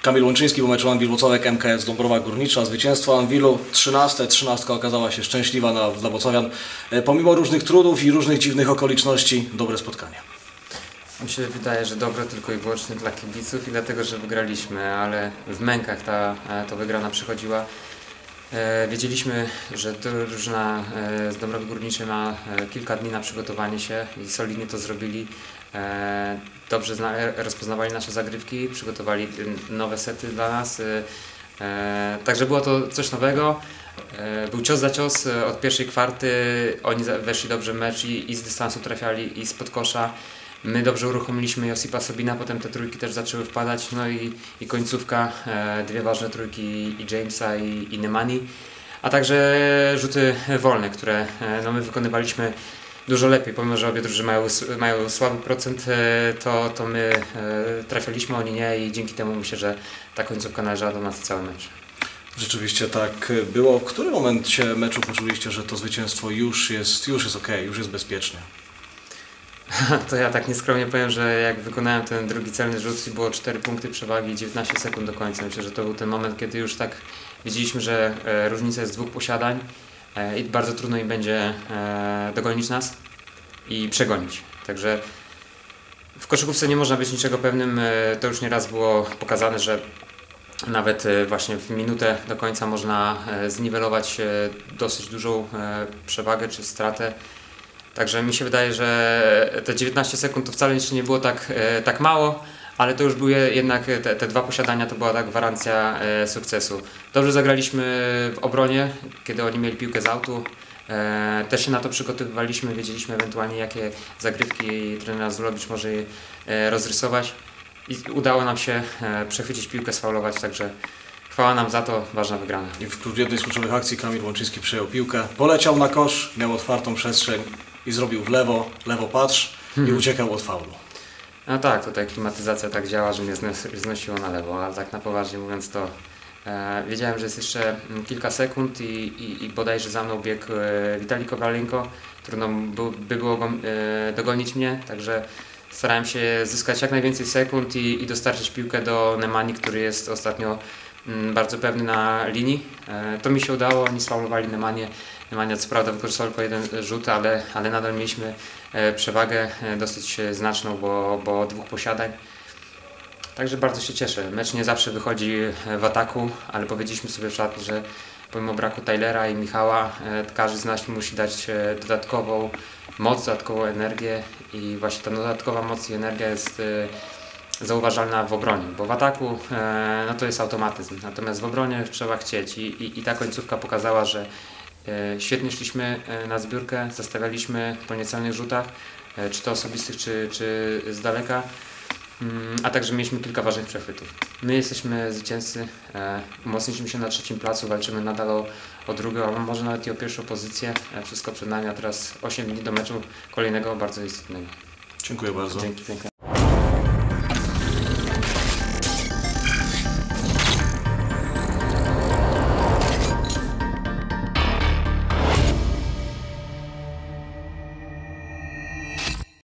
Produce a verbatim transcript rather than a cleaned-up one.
Kamil Łączyński po meczu Anwil Włocławek M K S Dąbrowa Górnicza. Zwycięstwo Anwilu trzynaste. Trzynastka okazała się szczęśliwa na, dla Włocławian. Pomimo różnych trudów i różnych dziwnych okoliczności, dobre spotkanie. Mi się wydaje, że dobre tylko i wyłącznie dla kibiców i dlatego, że wygraliśmy, ale w mękach ta, ta wygrana przychodziła. E, wiedzieliśmy, że drużyna e, z Dąbrowy Górniczej ma e, kilka dni na przygotowanie się i solidnie to zrobili. E, dobrze zna, rozpoznawali nasze zagrywki, przygotowali nowe sety dla nas. E, także było to coś nowego. E, był cios za cios od pierwszej kwarty. Oni weszli dobrze w mecz i, i z dystansu trafiali i spod kosza. My dobrze uruchomiliśmy Josipa Sobina, potem te trójki też zaczęły wpadać, no i, i końcówka, e, dwie ważne trójki i Jamesa i, i Nemani, a także rzuty wolne, które e, no my wykonywaliśmy dużo lepiej, pomimo że obie drużyny mają, mają słaby procent, e, to, to my e, trafialiśmy, oni nie i dzięki temu myślę, że ta końcówka należała do nas cały mecz. Rzeczywiście tak było. W którym momencie meczu poczuliście, że to zwycięstwo już jest, już jest ok, już jest bezpiecznie? To ja tak nieskromnie powiem, że jak wykonałem ten drugi celny rzut i było cztery punkty przewagi i dziewiętnaście sekund do końca. Myślę, że to był ten moment, kiedy już tak wiedzieliśmy, że e, różnica jest dwóch posiadań e, i bardzo trudno im będzie e, dogonić nas i przegonić. Także w koszykówce nie można być niczego pewnym. E, to już nieraz było pokazane, że nawet e, właśnie w minutę do końca można e, zniwelować e, dosyć dużą e, przewagę czy stratę. Także mi się wydaje, że te dziewiętnaście sekund to wcale jeszcze nie było tak, e, tak mało, ale to już były jednak te, te dwa posiadania, to była ta gwarancja e, sukcesu. Dobrze zagraliśmy w obronie, kiedy oni mieli piłkę z autu. E, też się na to przygotowywaliśmy, wiedzieliśmy ewentualnie jakie zagrywki trener Zulowicz może e, rozrysować i udało nam się e, przechwycić piłkę, sfaulować, także chwała nam za to, ważna wygrana. I w jednej z kluczowych akcji Kamil Łączyński przejął piłkę, poleciał na kosz, miał otwartą przestrzeń i zrobił w lewo, lewo patrz i uciekał od faulu. No tak, tutaj klimatyzacja tak działa, że mnie znosiło na lewo, ale tak na poważnie mówiąc to e, wiedziałem, że jest jeszcze kilka sekund i, i, i bodajże za mną biegł e, Witalij Kowalenko. Trudno by, by było go, e, dogonić mnie, także starałem się zyskać jak najwięcej sekund i, i dostarczyć piłkę do Nemani, który jest ostatnio m, bardzo pewny na linii. E, to mi się udało, oni sfaulowali Nemanię. Nemanja co prawda wykorzystał tylko jeden rzut, ale, ale nadal mieliśmy e, przewagę e, dosyć znaczną, bo, bo dwóch posiadań. Także bardzo się cieszę. Mecz nie zawsze wychodzi w ataku, ale powiedzieliśmy sobie w szatni, że pomimo braku Tylera i Michała, e, każdy z nas musi dać e, dodatkową moc, dodatkową energię i właśnie ta dodatkowa moc i energia jest e, zauważalna w obronie, bo w ataku e, no to jest automatyzm, natomiast w obronie trzeba chcieć i, i, i ta końcówka pokazała, że świetnie szliśmy na zbiórkę, zastawialiśmy po niecelnych rzutach, czy to osobistych, czy, czy z daleka, a także mieliśmy kilka ważnych przechwytów. My jesteśmy zwycięzcy, umocniliśmy się na trzecim placu, walczymy nadal o, o drugą, a może nawet i o pierwszą pozycję. Wszystko przed nami, a teraz osiem dni do meczu kolejnego bardzo istotnego. Dziękuję bardzo. Dzięki piękne.